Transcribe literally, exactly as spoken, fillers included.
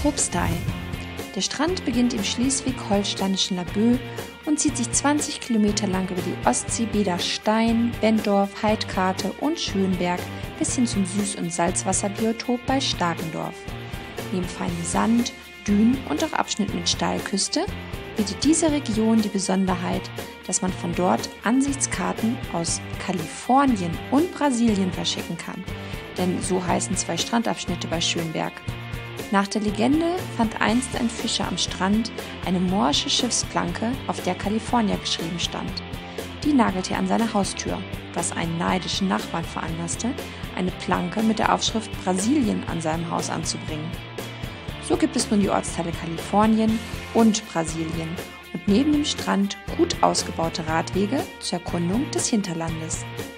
Propstei. Der Strand beginnt im schleswig-holsteinischen Laboe und zieht sich zwanzig Kilometer lang über die Ostseebäder Stein, Benndorf, Heidkate und Schönberg bis hin zum Süß- und Salzwasserbiotop bei Starkendorf. Neben feinem Sand, Dünen und auch Abschnitt mit Steilküste bietet diese Region die Besonderheit, dass man von dort Ansichtskarten aus Kalifornien und Brasilien verschicken kann, denn so heißen zwei Strandabschnitte bei Schönberg. Nach der Legende fand einst ein Fischer am Strand eine morsche Schiffsplanke, auf der California geschrieben stand. Die nagelte er an seine Haustür, was einen neidischen Nachbarn veranlasste, eine Planke mit der Aufschrift Brasilien an seinem Haus anzubringen. So gibt es nun die Ortsteile Kalifornien und Brasilien und neben dem Strand gut ausgebaute Radwege zur Erkundung des Hinterlandes.